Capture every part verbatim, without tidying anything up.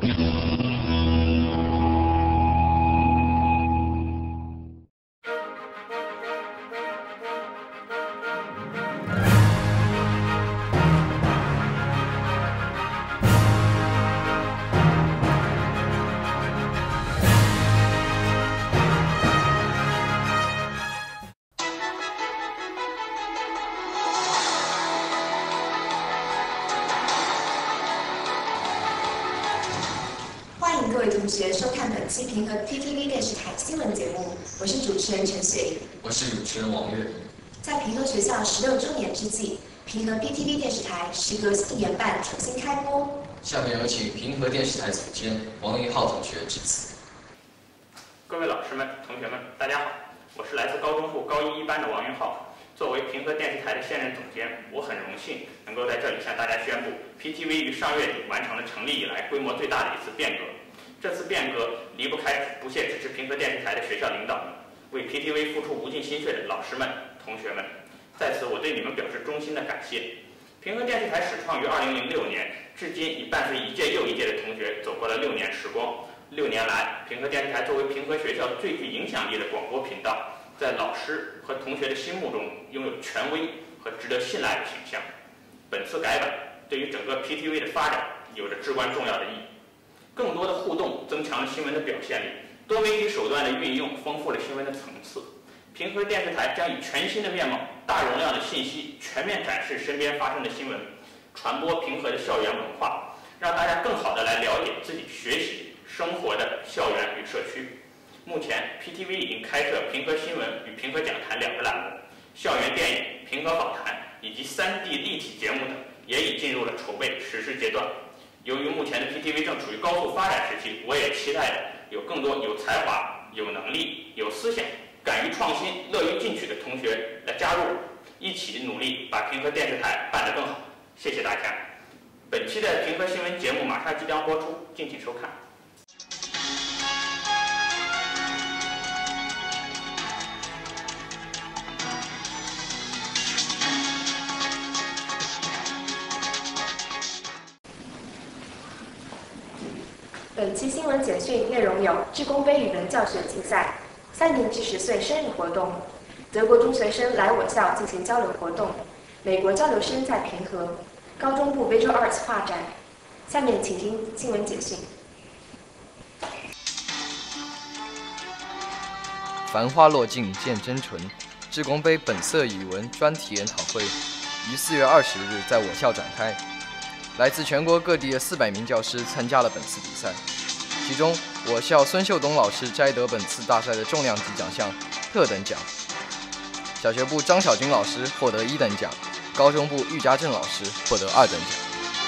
欢迎各位同学收看本期平和 P T V 电视台新闻节目，我是主持人陈雪莹， 我是主持人王悦。 在平和学校十六周年之际，平和 P T V 电视台时隔一年半重新开播。 下面有请平和电视台总监王一浩同学致辞。 各位老师们、同学们，大家好，我是来自高中部高一一班的王云浩。作为平和电视台的现任总监，我很荣幸能够在这里向大家宣布 ，P T V 于上月底完成了成立以来规模最大的一次变革。这次变革离不开不懈支持平和电视台的学校领导们，为 P T V 付出无尽心血的老师们、同学们，在此我对你们表示衷心的感谢。平和电视台始创于二零零六年，至今已伴随一届又一届的同学走过了六年时光。六年来，平和电视台作为平和学校最具影响力的广播频道，在老师和同学的心目中拥有权威和值得信赖的形象。本次改版对于整个 P T V 的发展有着至关重要的意义。更多的互动增强了新闻的表现力，多媒体手段的运用丰富了新闻的层次。平和电视台将以全新的面貌、大容量的信息，全面展示身边发生的新闻，传播平和的校园文化，让大家更好地来了解自己学习生活的校园与社区。目前 P T V 已经开设平和新闻与平和讲坛两个栏目，校园电影、平和访谈以及 三 D 立体节目等也已进入了筹备实施阶段。由于目前的 P T V 正处于高速发展时期，我也期待着有更多有才华、有能力、有思想、敢于创新、乐于进取的同学来加入，一起努力把平和电视台办得更好。谢谢大家。本期的平和新闻节目马上即将播出，敬请收看。 本期新闻简讯内容有：志工杯语文教学竞赛、三年级十岁生日活动、德国中学生来我校进行交流活动、美国交流生在平和、高中部 Visual Arts 画展。下面请听新闻简讯。 繁花落尽见真纯，志工杯本色语文专题研讨会于四月二十日在我校展开。来自全国各地的四百名教师参加了本次比赛，其中我校孙秀东老师摘得本次大赛的重量级奖项特等奖，小学部张小军老师获得一等奖，高中部郁家正老师获得二等奖。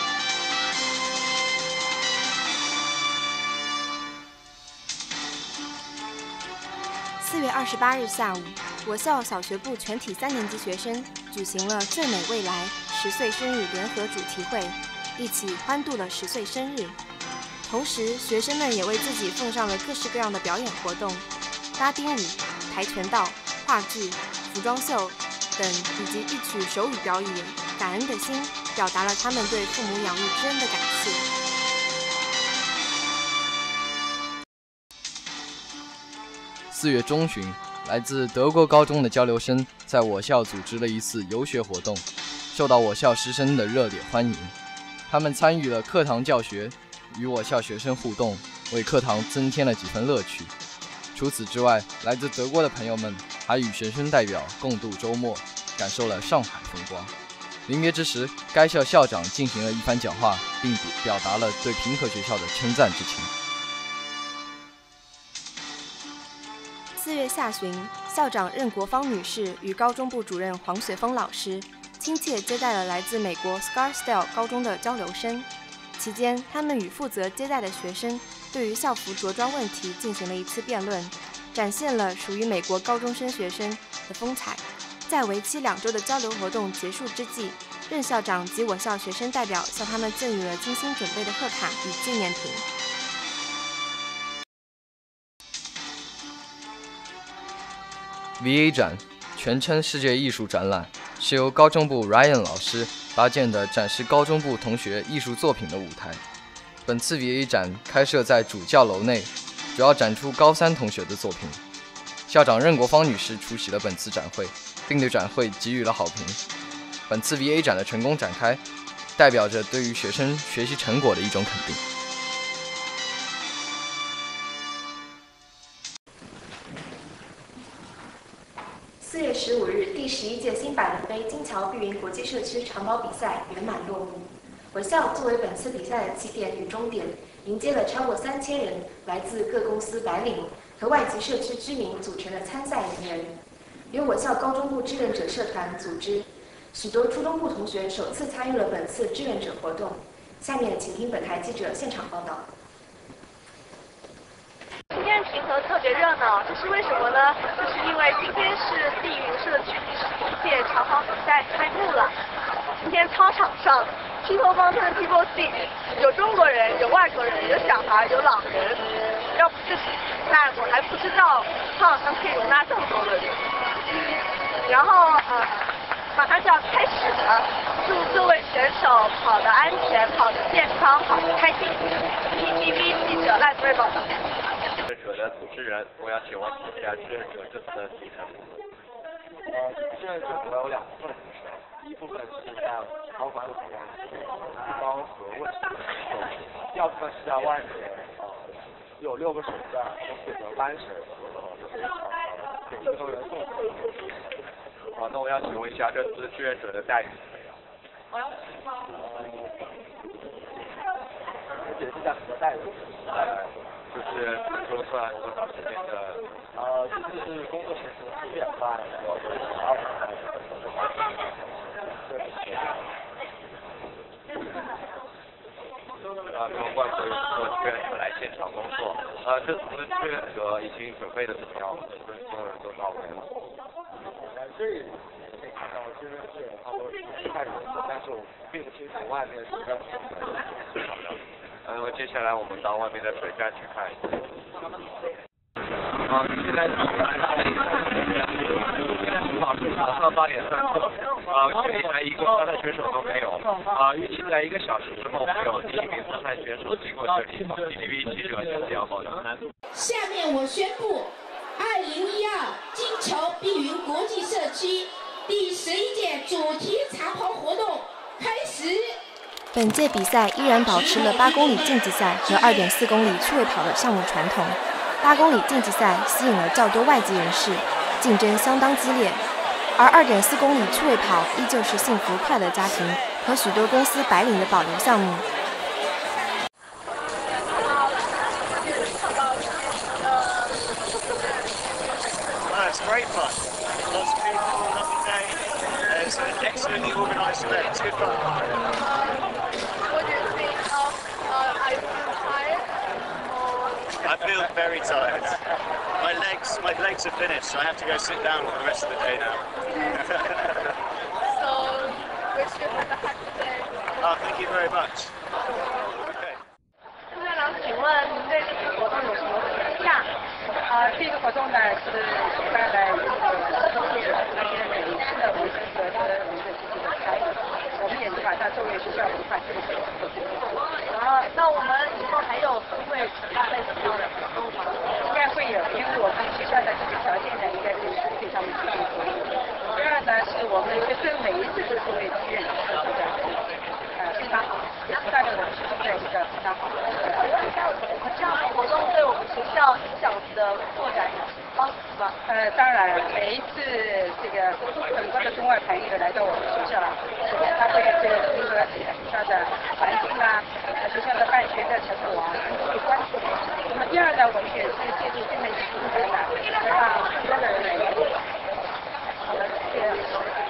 四月二十八日下午，我校小学部全体三年级学生举行了“最美未来”十岁生日联合主题会，一起欢度了十岁生日。同时，学生们也为自己奉上了各式各样的表演活动，拉丁舞、跆拳道、话剧、服装秀等，以及一曲手语表演。感恩的心，表达了他们对父母养育之恩的感谢。 四月中旬，来自德国高中的交流生在我校组织了一次游学活动，受到我校师生的热烈欢迎。他们参与了课堂教学，与我校学生互动，为课堂增添了几分乐趣。除此之外，来自德国的朋友们还与学生代表共度周末，感受了上海风光。临别之时，该校校长进行了一番讲话，并表达了对平和学校的称赞之情。 四月下旬，校长任国芳女士与高中部主任黄雪峰老师亲切接待了来自美国 Scarsdale 高中的交流生。期间，他们与负责接待的学生对于校服着装问题进行了一次辩论，展现了属于美国高中生学生的风采。在为期两周的交流活动结束之际，任校长及我校学生代表向他们赠予了精心准备的贺卡与纪念品。 V A 展，全称世界艺术展览，是由高中部 Ryan 老师搭建的展示高中部同学艺术作品的舞台。 本次 V A 展开设在主教楼内，主要展出高三同学的作品。校长任国芳女士出席了本次展会，并对展会给予了好评。本次 V A 展的成功展开，代表着对于学生学习成果的一种肯定。 四月十五日，第十一届新百伦杯金桥碧云国际社区长跑比赛圆满落幕。我校作为本次比赛的起点与终点，迎接了超过三千人来自各公司白领和外籍社区居民组成的参赛人员，由我校高中部志愿者社团组织，许多初中部同学首次参与了本次志愿者活动。下面请听本台记者现场报道。 今天平和特别热闹，这是为什么呢？就是因为今天是碧云社区第十一届长跑比赛开幕了。今天操场上People Mountain People Sing， 有中国人，有外国人，有小孩，有老人。要不是比赛，我还不知道操场上可以容纳这么多的人。然后呃，马上就要开始了，祝各位选手跑得安全，跑得健康，跑得开心。P T V 记者赖瑞报道。 志愿者的组织人，我要请问一下志愿者这次的行程。呃，志愿者主要有两部分，一部分是在场馆里面提高和问题的时候，第二部分是在外面，呃，有六个省站都负责搬绳和呃给运动员送。好，那我要请问一下这次志愿者的待遇怎么样？我要解释一下什么待遇？呃。就是比如说算多少时间的？呃，这是工作时数四点半，然后二十半。呃，没有怪不得有做志愿者来现场工作。呃，这次志愿者已经准备的怎么样了？所有人都到位了。在这里可以看到志愿者他们太容易了，但是我并不清楚外面是怎么样的。呃，接下来我们到外面的水站去看一下。好，现在来到了一个起跑是早上八点三分，呃，距离来一个参赛选手都没有，啊、呃，预计在一个小时之后会有第一名参赛选手经过这里。P T V 记者陈阳报道。 下面我宣布，二零一二金桥碧云国际社区第十一届主题长跑活动开始。 本届比赛依然保持了八公里竞技赛和二点四公里趣味跑的项目传统。八公里竞技赛吸引了较多外籍人士，竞争相当激烈；而二点四公里趣味跑依旧是幸福快乐家庭和许多公司白领的保留项目。 It's great fun. Lots of people, lovely day. It's an excellently organised event. It's good fun. What do you think of? Uh, are you tired? I feel very tired. My legs, my legs are finished, so I have to go sit down for the rest of the day now. So, wish you have a happy day. Oh, thank you very much. Okay. 朱院长，请问您对这个活动有什么评价？ 啊，这个活动呢是一般的一个周年那些每一次的维生和跟维生积极的参与，我们也是把它作为学校文化这个活动。 啊，那我们以后还有机会举办类似这样的活动吗？ 应该会有，因为我们学校的这个条件呢，应该是非常具备可以。第二呢，是我们学生每一次都是为志愿者做的，呃，非常好，也是代表我们学生的一个非常好的。 这样的活动对我们学校影响的扩展有帮助吗？ 呃，当然，每一次这个很多的中外朋友来到我们学校，他会这个这个学校的环境啊，学校的办学的成果啊，去关注。那么第二呢，我们也是借助这么一个平台呢，让更多的人来了解。好的，谢谢。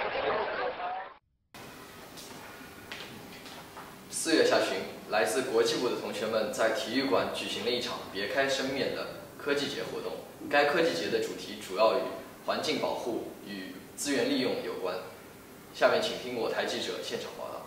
四月下旬，来自国际部的同学们在体育馆举行了一场别开生面的科技节活动。该科技节的主题主要与环境保护与资源利用有关。下面请听我台记者现场报道。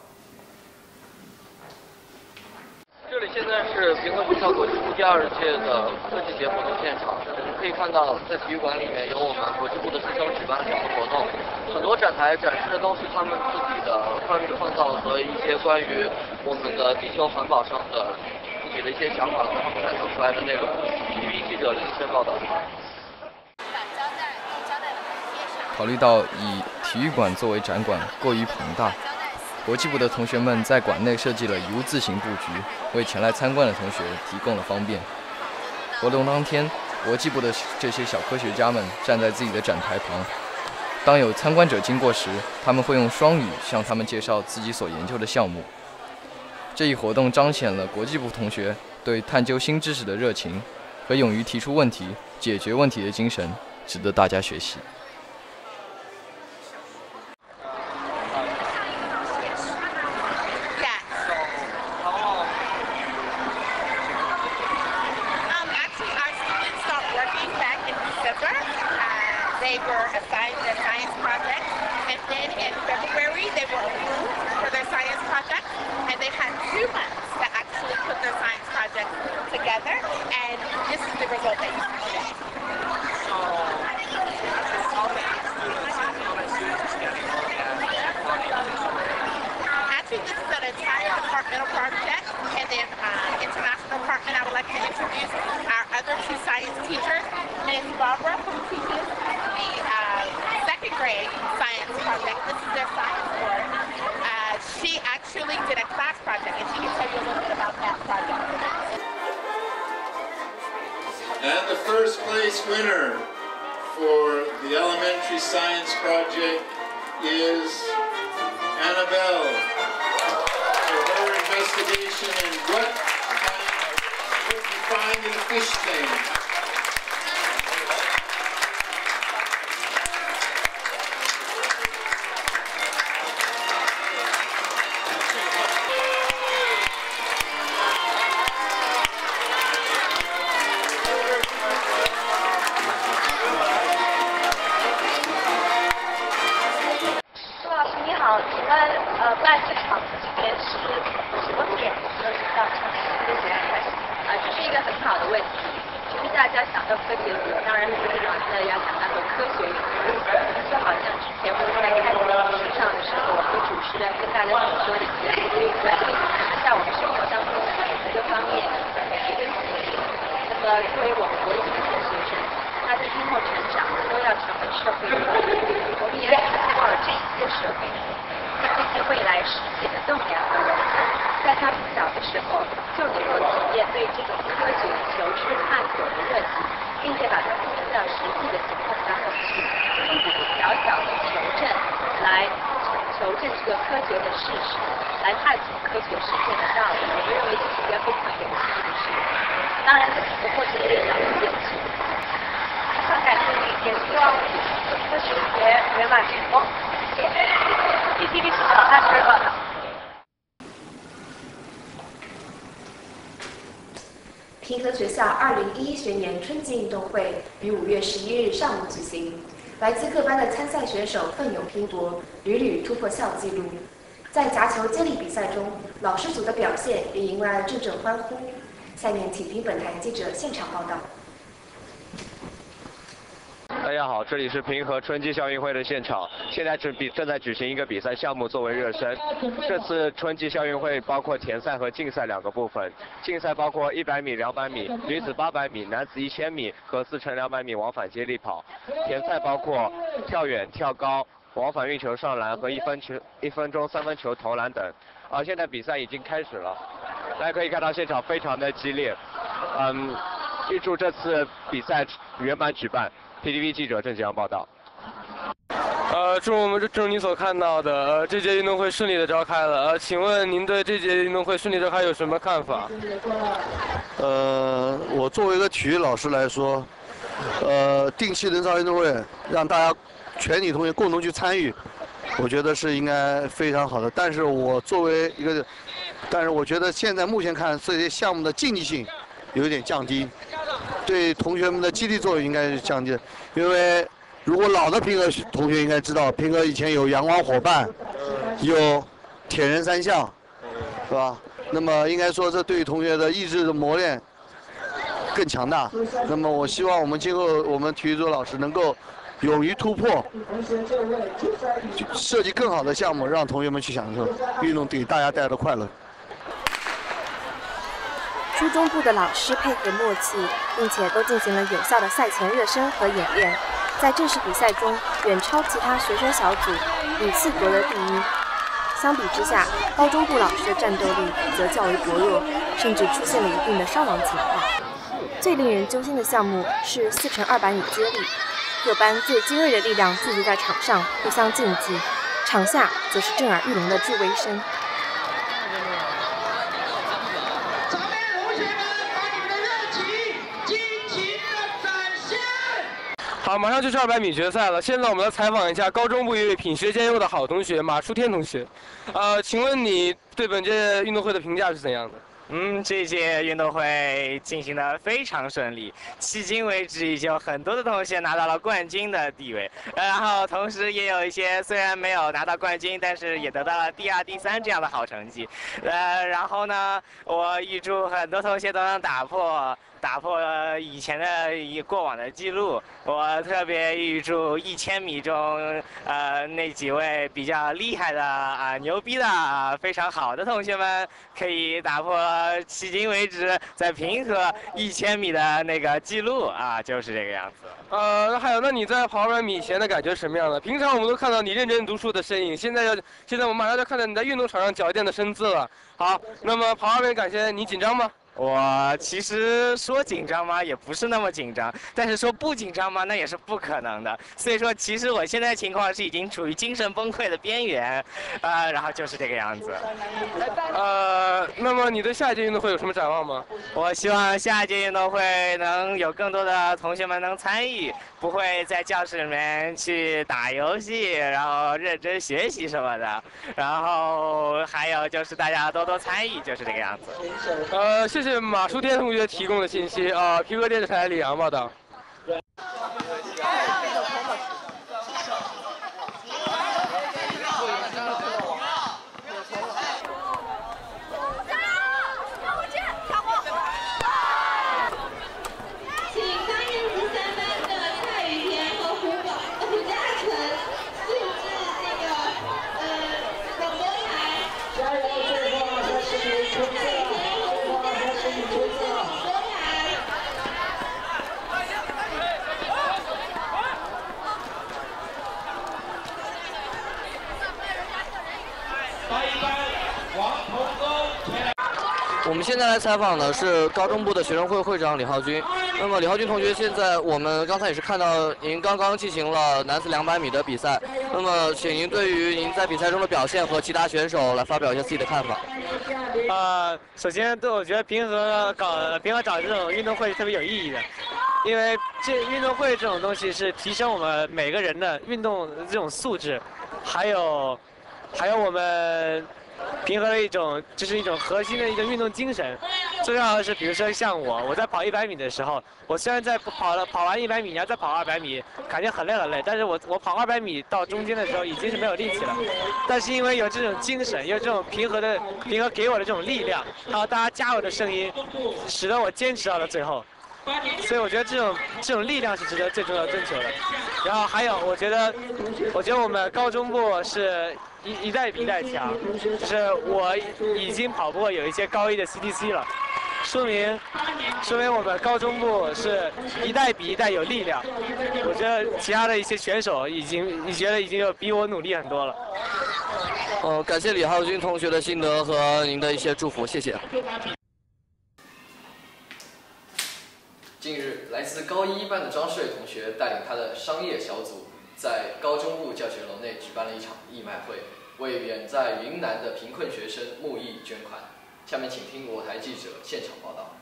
这里现在是平和学校国际部第二届的科技节活动现场。我们可以看到，在体育馆里面有我们国际部的师生举办了两个活动，很多展台展示的都是他们自己的关于创造和一些关于我们的地球环保上的一己的一些想法和他们探索出来的内容。P T V 记者林轩报道。 考虑到以体育馆作为展馆过于庞大，国际部的同学们在馆内设计了 U 字形布局，为前来参观的同学提供了方便。活动当天，国际部的这些小科学家们站在自己的展台旁，当有参观者经过时，他们会用双语向他们介绍自己所研究的项目。这一活动彰显了国际部同学对探究新知识的热情和勇于提出问题、解决问题的精神，值得大家学习。 They were assigned a science project, and then in February they were approved for their science project, and they had two months to actually put their science project together, and this is the result that you see today. Actually, this is an entire departmental project, and then uh, international department. I would like to introduce our other two science teachers, Miz Barbara, who teaches the uh, second grade science project. This is their science course. Uh, she actually did a class project, and she can tell you a little bit about that project. And the first place winner for the elementary science project is Annabelle for her investigation in what, what you find in a fish tank. 平和学校二零一一学年春季运动会于五月十一日上午举行，来自各班的参赛选手奋勇拼搏，屡屡突破校纪录。在夹球接力比赛中，老师组的表现也迎来了阵阵欢呼。下面请听本台记者现场报道。 大家好，这里是平和春季校运会的现场，现在正比正在举行一个比赛项目作为热身。这次春季校运会包括田赛和竞赛两个部分，竞赛包括一百米、两百米、女子八百米、男子一千米和四乘两百米往返接力跑。田赛包括跳远、跳高、往返运球上篮和一分球一分钟三分球投篮等。而现在比赛已经开始了，大家可以看到现场非常的激烈。嗯，预祝这次比赛圆满举办。P T V 记者郑吉阳报道。 呃，祝我们正如您所看到的，呃，这届运动会顺利的召开了。呃，请问您对这届运动会顺利召开有什么看法？ 呃，我作为一个体育老师来说，呃，定期人潮运动会让大家全体同学共同去参与，我觉得是应该非常好的。但是我作为一个，但是我觉得现在目前看这些项目的竞技性有一点降低。对同学们的激励作用应该是降低的，因为如果老的平和同学应该知道，平和以前有阳光伙伴，有铁人三项，是吧？那么应该说这对于同学的意志的磨练更强大。那么我希望我们今后我们体育组老师能够勇于突破，设计更好的项目，让同学们去享受运动给大家带来的快乐。 初中部的老师配合默契，并且都进行了有效的赛前热身和演练，在正式比赛中远超其他学生小组，屡次夺得第一。相比之下，高中部老师的战斗力则较为薄弱，甚至出现了一定的伤亡情况。最令人揪心的项目是四乘二百米接力，各班最精锐的力量聚集在场上互相竞技，场下则是震耳欲聋的助威声。 好，马上就是二百米决赛了。现在我们来采访一下高中部一位品学兼优的好同学马书天同学。呃，请问你对本届运动会的评价是怎样的？ 嗯，这届运动会进行的非常顺利，迄今为止已经有很多的同学拿到了冠军的地位，然后同时也有一些虽然没有拿到冠军，但是也得到了第二、第三这样的好成绩。呃，然后呢，我预祝很多同学都能打破。打破以前的一过往的记录，我特别预祝一千米中，呃，那几位比较厉害的啊、呃、牛逼的啊、呃、非常好的同学们，可以打破迄今为止在平和一千米的那个记录啊，就是这个样子。 呃，还有，那你在跑二百米前的感觉什么样的？平常我们都看到你认真读书的身影，现在要，现在我们马上就看到你在运动场上矫健的身姿了。好，那么跑二百米感觉你紧张吗？ 我其实说紧张吗，也不是那么紧张，但是说不紧张吗，那也是不可能的。所以说，其实我现在情况是已经处于精神崩溃的边缘，啊、呃，然后就是这个样子。 呃，那么你对下一届运动会有什么展望吗？ 我希望下一届运动会能有更多的同学们能参与，不会在教室里面去打游戏，然后认真学习什么的。然后还有就是大家多多参与，就是这个样子。 呃，谢谢马书天同学提供的信息啊、呃，皮革电视台李阳报道。 我们现在来采访的是高中部的学生会会长李浩军。那么李浩军同学，现在我们刚才也是看到您刚刚进行了男子两百米的比赛。那么，请您对于您在比赛中的表现和其他选手来发表一下自己的看法。 呃，首先，对我觉得平和搞平和找这种运动会是特别有意义的，因为这运动会这种东西是提升我们每个人的运动这种素质，还有还有我们。平和的一种，就是一种核心的一个运动精神。最重要的是，比如说像我，我在跑一百米的时候，我虽然在跑了跑完一百米，你要再跑二百米，感觉很累很累，但是我我跑二百米到中间的时候已经是没有力气了。但是因为有这种精神，有这种平和的平和给我的这种力量，还有大家加油的声音，使得我坚持到了最后。所以我觉得这种这种力量是值得最重要追求的。然后还有，我觉得，我觉得我们高中部是一一代比一代强，就是我已经跑过有一些高一的 C T C 了，说明说明我们高中部是一代比一代有力量。我觉得其他的一些选手已经，你觉得已经有比我努力很多了。 呃，感谢李浩军同学的心得和您的一些祝福，谢谢。近日，来自高一班的张世伟同学带领他的商业小组，在高中部教学楼内举办了一场义卖会，为远在云南的贫困学生募义捐款。下面请听我台记者现场报道。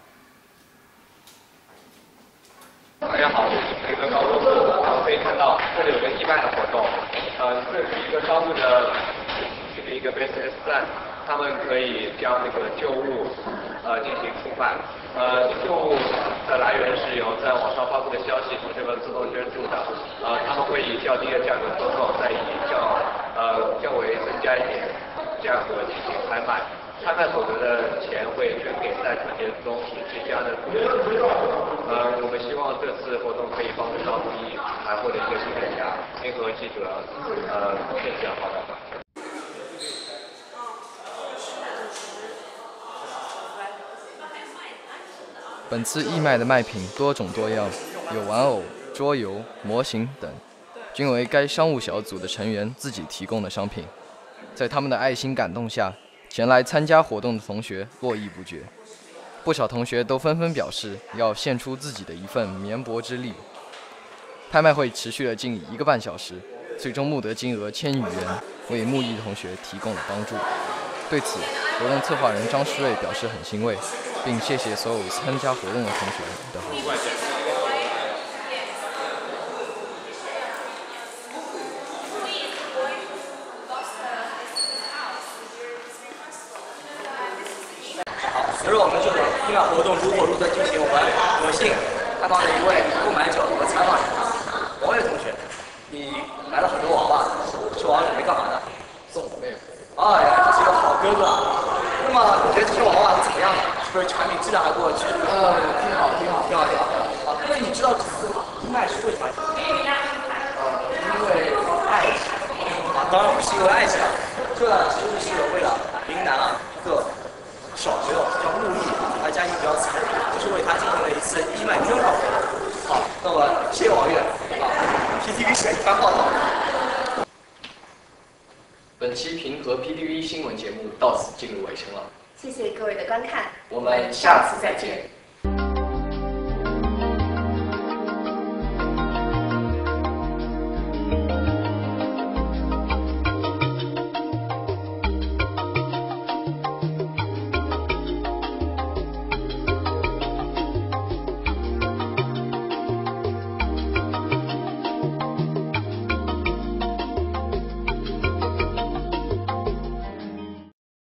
大家好，这是平和高中部，然后可以看到这里有个义卖的活动，呃，这是一个商务的这个一个 business plan， 他们可以将那个旧物呃进行出卖。呃，旧物的来源是由在网上发布的消息，同学们自动捐助的。呃，他们会以较低的价格收购，再以较呃较为增加一点价格进行拍卖。拍卖所得的钱会捐给在春节中居家的同学。呃，我们希望这次活动可以帮助到公益，还获得一个新的家。联合记者呃现场报道。 本次义卖的卖品多种多样，有玩偶、桌游、模型等，均为该商务小组的成员自己提供的商品。在他们的爱心感动下，前来参加活动的同学络绎不绝。不少同学都纷纷表示要献出自己的一份绵薄之力。拍卖会持续了近一个半小时，最终募得金额千余元，为木艺同学提供了帮助。对此，活动策划人张诗瑞表示很欣慰，并谢谢所有参加活动的同学的好意。 随着我们这个义卖活动如火如荼的进行，我们有幸看到了一位购买者和采访人王伟同学，你买了很多娃娃，这娃娃准备干嘛的？ 送我妹妹。 哎呀，这是一个好哥哥。那么你觉得这些娃娃是怎么样的？是不是产品质量还过得去？ 呃，挺好，挺好， 挺好，挺好。啊，那你知道这次义卖是为什么？呃，因为爱情。啊，当然不是因为爱情，这其实是为了云南啊一个小朋友叫木易，他家境比较惨，就是为他进行了一次义卖捐款活动。好，那么谢谢王月啊 ，P T V 选一番报道。 本期平和 P T V 新闻节目到此进入尾声了， 谢谢各位的观看， 我们下次再见。